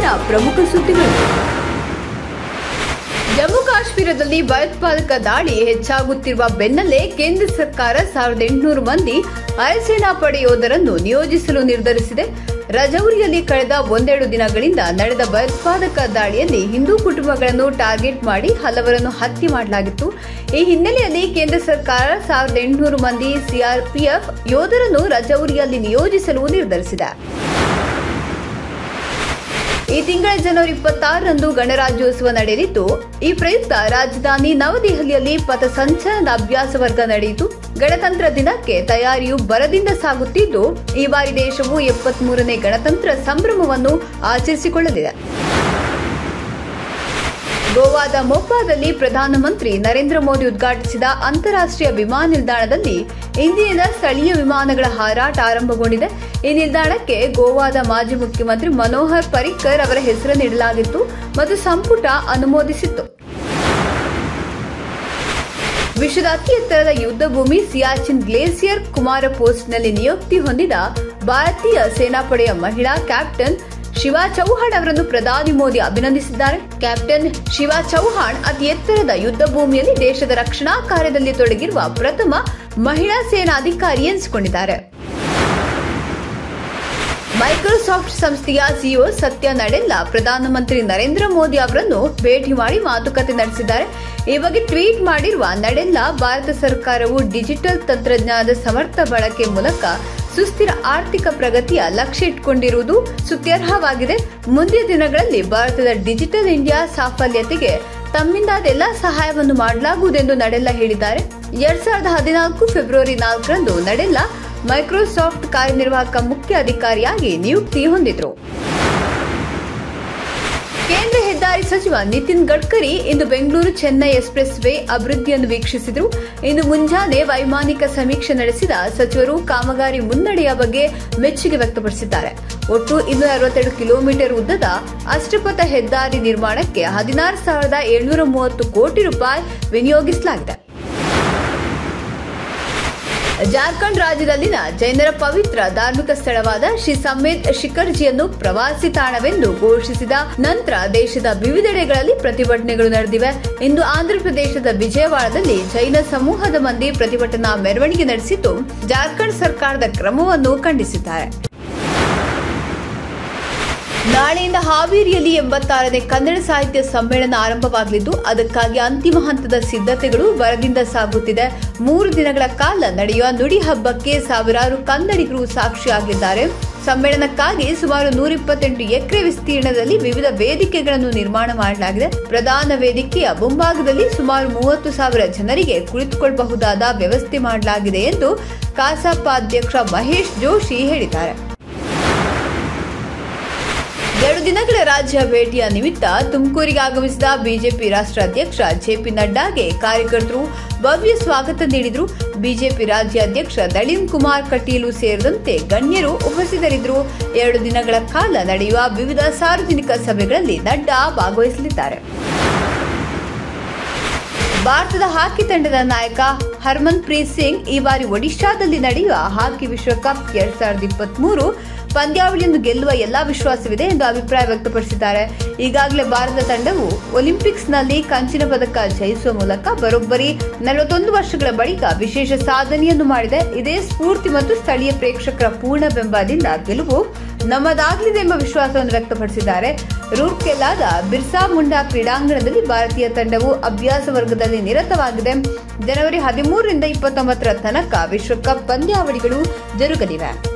ಇವತ್ತಿನ ಪ್ರಮುಖ ಸುದ್ದಿಗಳು. ಜಮ್ಮು ಕಾಶ್ಮೀರದಲ್ಲಿ ಭಯೋತ್ಪಾದಕ ದಾಳಿ ಹೆಚ್ಚಾಗುತ್ತಿರುವ ಬೆನ್ನಲ್ಲೇ ಕೇಂದ್ರ ಸರ್ಕಾರ 1800 ಮಂದಿ ಅರೆಸೇನಾ ಪಡೆ ಯೋಧರನ್ನು ನಿಯೋಜಿಸಲು ನಿರ್ಧರಿಸಿದೆ. ರಜೌರಿಯಲ್ಲಿ ಕಳೆದ ಒಂದೆರಡು ದಿನಗಳಿಂದ ನಡೆದ ಭಯೋತ್ಪಾದಕ ದಾಳಿಯಲ್ಲಿ ಹಿಂದೂ ಕುಟುಂಬಗಳನ್ನು ಟಾರ್ಗೆಟ್ ಮಾಡಿ ಹಲವರನ್ನು ಹತ್ಯೆ ಮಾಡಲಾಗಿತ್ತು. ಈ ಹಿನ್ನೆಲೆಯಲ್ಲಿ ಕೇಂದ್ರ ಸರ್ಕಾರ 1800 ಮಂದಿ ಸಿಆರ್ಪಿಎಫ್ ಯೋಧರನ್ನು ರಜೌರಿಯಲ್ಲಿ ನಿಯೋಜಿಸಲು ನಿರ್ಧರಿಸಿದೆ. ಈ ತಿಂಗಳ ಜನವರಿ 26ರಂದು ಗಣರಾಜ್ಯೋತ್ಸವ ನಡೆಯಲಿದ್ದು, ಈ ಪ್ರಯುಕ್ತ ರಾಜಧಾನಿ ನವದೆಹಲಿಯಲ್ಲಿ ಪಥಸಂಚಲನದ ಅಭ್ಯಾಸ ವರ್ಗ ನಡೆಯಿತು. ಗಣತಂತ್ರ ದಿನಕ್ಕೆ ತಯಾರಿಯು ಭರದಿಂದ ಸಾಗುತ್ತಿದ್ದು, ಈ ಬಾರಿ ದೇಶವು 73ನೇ ಗಣತಂತ್ರ ಸಂಭ್ರಮವನ್ನು ಆಚರಿಸಿಕೊಳ್ಳಲಿದೆ. ಗೋವಾದ ಮೊಪ್ಪಾದಲ್ಲಿ ಪ್ರಧಾನಮಂತ್ರಿ ನರೇಂದ್ರ ಮೋದಿ ಉದ್ಘಾಟಿಸಿದ ಅಂತಾರಾಷ್ಟ್ರೀಯ ವಿಮಾನ ನಿಲ್ದಾಣದಲ್ಲಿ ಇಂದಿನಿಂದ ಸ್ಥಳೀಯ ವಿಮಾನಗಳ ಹಾರಾಟ ಆರಂಭಗೊಂಡಿದೆ. ಈ ನಿಲ್ದಾಣಕ್ಕೆ ಗೋವಾದ ಮಾಜಿ ಮುಖ್ಯಮಂತ್ರಿ ಮನೋಹರ್ ಪರಿಕ್ಕರ್ ಅವರ ಹೆಸರು ನೀಡಲಾಗಿತ್ತು ಮತ್ತು ಸಂಪುಟ ಅನುಮೋದಿಸಿತ್ತು. ವಿಶ್ವದ ಅತಿ ಎತ್ತರದ ಯುದ್ಧ ಭೂಮಿ ಸಿಯಾಚಿನ್ ಗ್ಲೇಸಿಯರ್ ಕುಮಾರ ಪೋಸ್ಟ್ನಲ್ಲಿ ನಿಯುಕ್ತಿ ಹೊಂದಿದ ಭಾರತೀಯ ಸೇನಾಪಡೆಯ ಮಹಿಳಾ ಕ್ಯಾಪ್ಟನ್ ಶಿವಾ ಚೌಹಾಣ್ ಅವರನ್ನು ಪ್ರಧಾನಿ ಮೋದಿ ಅಭಿನಂದಿಸಿದ್ದಾರೆ. ಕ್ಯಾಪ್ಟನ್ ಶಿವಾ ಚೌಹಾಣ್ ಅತಿ ಎತ್ತರದ ಯುದ್ಧ ಭೂಮಿಯಲ್ಲಿ ದೇಶದ ರಕ್ಷಣಾ ಕಾರ್ಯದಲ್ಲಿ ತೊಡಗಿರುವ ಪ್ರಥಮ ಮಹಿಳಾ ಸೇನಾ ಅಧಿಕಾರಿ ಎನಿಸಿಕೊಂಡಿದ್ದಾರೆ. ಮೈಕ್ರೋಸಾಫ್ಟ್ ಸಂಸ್ಥೆಯ ಸಿಇಒ ಸತ್ಯ ನಡೆಲ್ಲಾ ಪ್ರಧಾನಮಂತ್ರಿ ನರೇಂದ್ರ ಮೋದಿ ಅವರನ್ನು ಭೇಟಿ ಮಾಡಿ ಮಾತುಕತೆ ನಡೆಸಿದ್ದಾರೆ. ಈ ಬಗ್ಗೆ ಟ್ವೀಟ್ ಮಾಡಿರುವ ನಡೆಲ್ಲಾ, ಭಾರತ ಸರ್ಕಾರವು ಡಿಜಿಟಲ್ ತಂತ್ರಜ್ಞಾನದ ಸಮರ್ಥ ಬಳಕೆ ಮೂಲಕ ಸುಸ್ಥಿರ ಆರ್ಥಿಕ ಪ್ರಗತಿಯ ಲಕ್ಷ್ಯ ಇಟ್ಟುಕೊಂಡಿರುವುದು ಸ್ತುತ್ಯರ್ಹವಾಗಿದೆ. ಮುಂದಿನ ದಿನಗಳಲ್ಲಿ ಭಾರತದ ಡಿಜಿಟಲ್ ಇಂಡಿಯಾ ಸಾಫಲ್ಯತೆಗೆ ತಮ್ಮಿಂದಾದ ಎಲ್ಲಾ ಸಹಾಯವನ್ನು ಮಾಡಲಾಗುವುದೆಂದು ನಡೆಲ್ಲಾ ಹೇಳಿದ್ದಾರೆ. 2014 ಫೆಬ್ರವರಿ 4ರಂದು ನಡೆಲ್ಲಾ ಮೈಕ್ರೋಸಾಫ್ಟ್ ಕಾರ್ಯನಿರ್ವಾಹಕ ಮುಖ್ಯ ಅಧಿಕಾರಿಯಾಗಿ ನಿಯುಕ್ತಿ ಹೊಂದಿದ್ರು. ಕೇಂದ್ರ ಹೆದ್ದಾರಿ ಸಚಿವ ನಿತಿನ್ ಗಡ್ಕರಿ ಇಂದು ಬೆಂಗಳೂರು ಚೆನ್ನೈ ಎಕ್ಸ್ಪ್ರೆಸ್ ವೇ ಅಭಿವೃದ್ಧಿಯನ್ನು ವೀಕ್ಷಿಸಿದರು. ಇಂದು ಮುಂಜಾನೆ ವೈಮಾನಿಕ ಸಮೀಕ್ಷೆ ನಡೆಸಿದ ಸಚಿವರು ಕಾಮಗಾರಿ ಮುನ್ನಡೆಯ ಬಗ್ಗೆ ಮೆಚ್ಚುಗೆ ವ್ಯಕ್ತಪಡಿಸಿದ್ದಾರೆ. ಒಟ್ಟು 262 ಕಿಲೋಮೀಟರ್ ಉದ್ದದ ಅಷ್ಟಪಥ ಹೆದ್ದಾರಿ ನಿರ್ಮಾಣಕ್ಕೆ 16,730 ಕೋಟಿ ರೂಪಾಯಿ ವಿನಿಯೋಗಿಸಲಾಗಿದೆ. ಜಾರ್ಖಂಡ್ ರಾಜ್ಯದಲ್ಲಿನ ಜೈನರ ಪವಿತ್ರ ಧಾರ್ಮಿಕ ಸ್ಥಳವಾದ ಶ್ರೀ ಸಮೇತ್ ಶಿಖರ್ಜಿಯನ್ನು ಪ್ರವಾಸಿ ತಾಣವೆಂದು ಘೋಷಿಸಿದ ನಂತರ ದೇಶದ ವಿವಿಧೆಡೆಗಳಲ್ಲಿ ಪ್ರತಿಭಟನೆಗಳು ನಡೆದಿವೆ. ಇಂದು ಆಂಧ್ರಪ್ರದೇಶದ ವಿಜಯವಾಡದಲ್ಲಿ ಜೈನ ಸಮೂಹದ ಮಂದಿ ಪ್ರತಿಭಟನಾ ಮೆರವಣಿಗೆ ನಡೆಸಿದ್ದು, ಜಾರ್ಖಂಡ್ ಸರ್ಕಾರದ ಕ್ರಮವನ್ನು ಖಂಡಿಸಿದ್ದಾರೆ. ನಾಳೆಯಿಂದ ಹಾವೇರಿಯಲ್ಲಿ 86ನೇ ಕನ್ನಡ ಸಾಹಿತ್ಯ ಸಮ್ಮೇಳನ ಆರಂಭವಾಗಲಿದ್ದು, ಅದಕ್ಕಾಗಿ ಅಂತಿಮ ಹಂತದ ಸಿದ್ಧತೆಗಳು ಭರದಿಂದ ಸಾಗುತ್ತಿದೆ. 3 ದಿನಗಳ ಕಾಲ ನಡೆಯುವ ನುಡಿ ಹಬ್ಬಕ್ಕೆ ಸಾವಿರಾರು ಕನ್ನಡಿಗರು ಸಾಕ್ಷಿಯಾಗಲಿದ್ದಾರೆ. ಸಮ್ಮೇಳನಕ್ಕಾಗಿ ಸುಮಾರು 128 ಎಕರೆ ವಿಸ್ತೀರ್ಣದಲ್ಲಿ ವಿವಿಧ ವೇದಿಕೆಗಳನ್ನು ನಿರ್ಮಾಣ ಮಾಡಲಾಗಿದೆ. ಪ್ರಧಾನ ವೇದಿಕೆಯ ಮುಂಭಾಗದಲ್ಲಿ ಸುಮಾರು 30,000 ಜನರಿಗೆ ಕುಳಿತುಕೊಳ್ಳಬಹುದಾದ ವ್ಯವಸ್ಥೆ ಮಾಡಲಾಗಿದೆ ಎಂದು ಕಸಾಪ ಅಧ್ಯಕ್ಷ ಮಹೇಶ್ ಜೋಶಿ ಹೇಳಿದ್ದಾರೆ. 2 ದಿನಗಳ ರಾಜ್ಯ ಭೇಟಿಯ ನಿಮಿತ್ತ ತುಮಕೂರಿಗೆ ಆಗಮಿಸಿದ ಬಿಜೆಪಿ ರಾಷ್ಟ್ರಾಧ್ಯಕ್ಷ ಜೆಪಿ ನಡ್ಡಾಗೆ ಕಾರ್ಯಕರ್ತರು ಭವ್ಯ ಸ್ವಾಗತ ನೀಡಿದರು. ಬಿಜೆಪಿ ರಾಜ್ಯಾಧ್ಯಕ್ಷ ನಳಿನ್ ಕುಮಾರ್ ಕಟೀಲು ಸೇರಿದಂತೆ ಗಣ್ಯರು ಉಪಸ್ಥಿತರಿದ್ದರು. 2 ದಿನಗಳ ಕಾಲ ನಡೆಯುವ ವಿವಿಧ ಸಾರ್ವಜನಿಕ ಸಭೆಗಳಲ್ಲಿ ನಡ್ಡಾ ಭಾಗವಹಿಸಲಿದ್ದಾರೆ. ಭಾರತದ ಹಾಕಿ ತಂಡದ ನಾಯಕ ಹರ್ಮನ್ ಪ್ರೀತ್ ಸಿಂಗ್ ಈ ಬಾರಿ ಒಡಿಶಾದಲ್ಲಿ ನಡೆಯುವ ಹಾಕಿ ವಿಶ್ವಕಪ್ 2023 ಪಂದ್ಯಾವಳಿಯನ್ನು ಗೆಲ್ಲುವ ಎಲ್ಲಾ ವಿಶ್ವಾಸವಿದೆ ಎಂದು ಅಭಿಪ್ರಾಯ ವ್ಯಕ್ತಪಡಿಸಿದ್ದಾರೆ. ಈಗಾಗಲೇ ಭಾರತ ತಂಡವು ಒಲಿಂಪಿಕ್ಸ್ನಲ್ಲಿ ಕಂಚಿನ ಪದಕ ಜಯಿಸುವ ಮೂಲಕ ಬರೋಬ್ಬರಿ 41 ವರ್ಷಗಳ ಬಳಿಕ ವಿಶೇಷ ಸಾಧನೆಯನ್ನು ಮಾಡಿದೆ. ಇದೇ ಸ್ಫೂರ್ತಿ ಮತ್ತು ಸ್ಥಳೀಯ ಪ್ರೇಕ್ಷಕರ ಪೂರ್ಣ ಬೆಂಬಲದಿಂದ ಗೆಲುವು ನಮ್ಮದಾಗಲಿದೆ ಎಂಬ ವಿಶ್ವಾಸವನ್ನು ವ್ಯಕ್ತಪಡಿಸಿದ್ದಾರೆ. ರೂರ್ಕೆಲಾದ ಬಿರ್ಸಾ ಮುಂಡಾ ಕ್ರೀಡಾಂಗಣದಲ್ಲಿ ಭಾರತೀಯ ತಂಡವು ಅಭ್ಯಾಸ ವರ್ಗದಲ್ಲಿ ನಿರತವಾಗಿದೆ. ಜನವರಿ 13ರಿಂದ 29ರ ತನಕ ವಿಶ್ವಕಪ್ ಪಂದ್ಯಾವಳಿಗಳು ಜರುಗಲಿವೆ.